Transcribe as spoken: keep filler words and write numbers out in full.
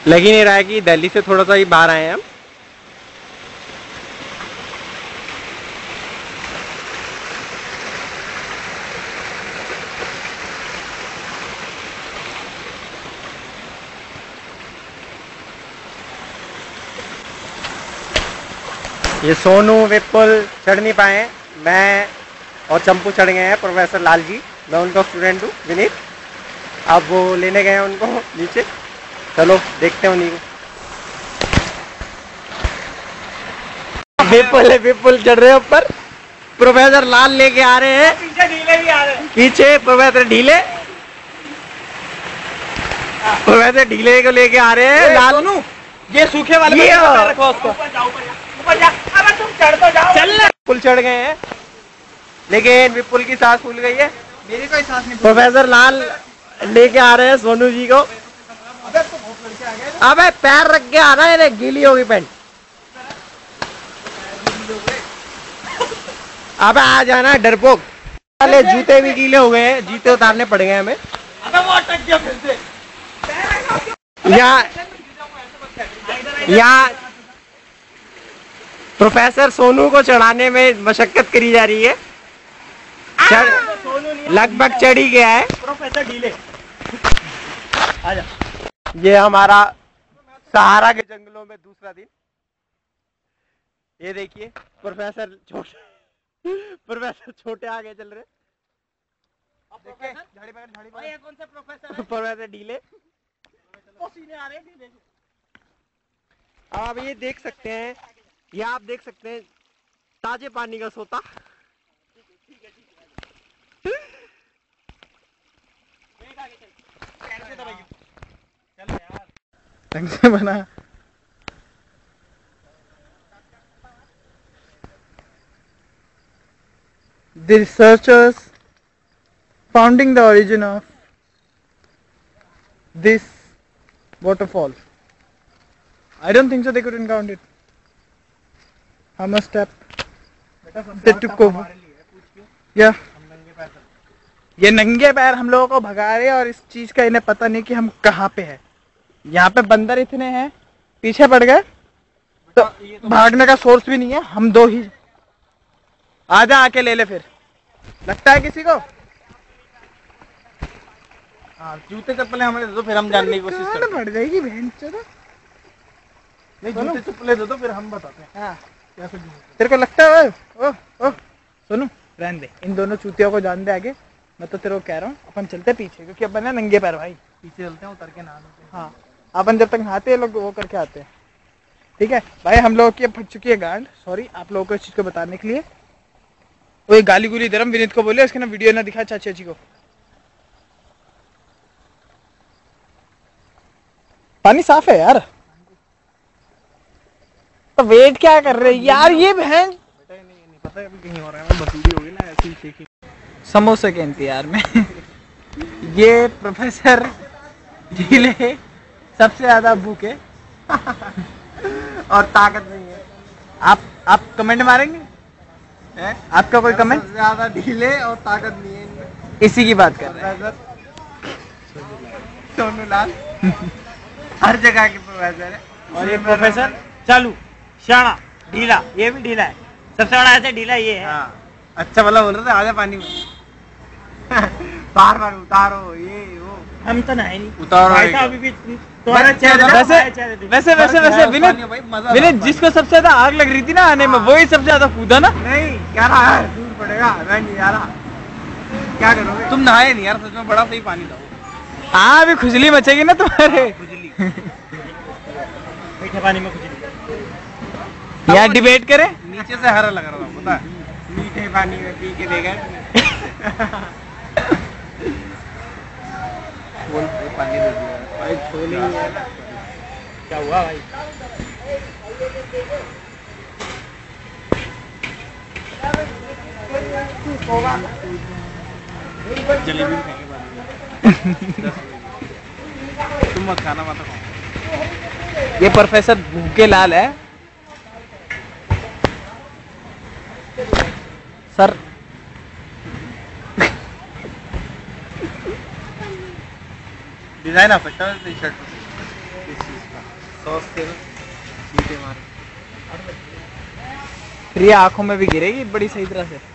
लग ही नहीं रहा है कि दिल्ली से थोड़ा सा ही बाहर आए हैं हम। ये सोनू विपुल चढ़ नहीं पाए, मैं और चंपू चढ़ गए हैं। प्रोफेसर लाल जी, मैं उनका स्टूडेंट हूँ विनीत। अब वो लेने गए हैं उनको नीचे, चलो देखते हैं उन्हीं को। विपुल है, विपुल चढ़ रहे हैं ऊपर, प्रोफेसर लाल लेके आ रहे हैं। पीछे ढीले भी आ रहे हैं, पीछे प्रोफेसर ढीले प्रोफेसर ढीले को लेके आ रहे हैं। लाल ये सूखे वाले ये रखो उसको। ऊपर जा, अब तुम चढ़ तो जाओ। चल विपुल चढ़ गए हैं, लेकिन विपुल की सांस फूल गई है। मेरी कोई सांस नहीं। प्रोफेसर लाल लेके आ रहे हैं सोनू जी को। अबे तो बहुत लड़के आ गए। अबे पैर रख के आना है, गीली होगी पैंट। अबे आ जाना है डरपोक। वाले जूते भी गीले हो गए हैं, जूते उतारने पड़ गए हमें। अबे वो अटक गया फिर से। यहाँ यहाँ प्रोफेसर सोनू को चढ़ाने में मशक्कत करी जा रही है। चढ़ लगभग चढ़ ही गया है प्रोफेसर ढीले। आजा। ये हमारा सहारा के जंगलों में दूसरा दिन। ये देखिए प्रोफेसर छोटे प्रोफेसर छोटे आगे चल रहे। देखिए झाड़ी पकड़, झाड़ी पकड़। ये कौन सा प्रोफेसर है? प्रोफेसर ढीले। पसीने आ रहे हैं, देखो। आप ये देख सकते हैं, ये आप देख सकते हैं ताजे पानी का सोता। ढंग से बना। The researchers founding the origin of this waterfall. I don't think so they couldn't count it. How much step they took over? Yeah. ये नंगे पैर हम लोगों को भगा रहे हैं और इस चीज का इन्हें पता नहीं कि हम कहाँ पे हैं। यहाँ पे बंदर इतने हैं, पीछे पड़ गए तो भागने का सोर्स भी नहीं है। हम दो ही, आजा आके ले ले। फिर लगता है किसी को। हाँ, जूते चप्पलें हमें दे दो, फिर हम जानने की कोशिश करते हैं। बढ़ जाएगी बहन चोद। नहीं, जूते चप्पलें दे दो, फिर हम बताते हैं। हाँ, क्या फिर तेरे को लगता है? ओ ओ सुनो, रहने दे इन दोनों चूतियों को, जान दे आगे। मैं तो तेरे को कह रहा हूँ अपन चलते पीछे, क्योंकि अपन है नंगे पैर भाई। पीछे चलते हैं, उतर के नहा लेते हैं। हाँ, अपन जब तक नहाते हैं लोग वो करके आते हैं। ठीक है भाई, हम लोगों की फट चुकी है गांड। सॉरी आप लोगों को इस चीज को बताने के लिए। वो गाली गुली दे रहा हूँ, विनीत को बोले उसके ना वीडियो ना दिखा चाची चाची को। पानी साफ है यार, तो वेट क्या कर रहे यार? ये बहन बेटा नहीं, नहीं पता है अभी कहीं हो रहा है। बसूड़ी होगी ना ऐसी शेखी। समोसे के इंतजार में ये प्रोफेसर ढीले सबसे ज्यादा भूखे और ताकत नहीं है। आप आप कमेंट मारेंगे? है? आपका कोई कमेंट? ज्यादा ढीले और ताकत नहीं है इनमें। इसी की बात कर रहे हैं। सोनू लाल हर जगह के प्रोफेसर है। और ये प्रोफेसर चालू शाना ढीला, ये भी ढीला है। सबसे बड़ा ऐसे ढीला ये है। हाँ, अच्छा वाला बोल रहे थे आजा पानी में बार बार उतारो ये वो। हम तो नहीं उतारो अभी भी तुम्हारा चेहरा। वैसे वैसे वैसे वैसे विनीत विनीत जिसको सबसे ज्यादा आग लग रही थी ना आने में, वही सबसे ज्यादा कूदा ना। नहीं क्या रहा है, दूर पड़ेगा। मैं नहीं जा रहा, क्या करोगे? तुम नहाए नहीं यार, सच में बड़ा सही पानी था। हाँ, अभी खुजली मचेगी ना तुम्हारे। खुजली मीठे पानी में खुजली। यार डिबेट करें? नीचे से हरा लग रहा था, पता है? मीठे पानी में पी के देखा बोल पानी दे दिया भाई। छोली क्या हुआ भाई? जलेबी खाएंगे बाद में। तुम मत खाना, मत खाओ। ये प्रोफेसर भूखे लाल है सर। डिजाइन आ सकता है टी शर्ट। सॉस से ना चीटे मार, प्रिया आंखों में भी गिरेगी बड़ी सही तरह से।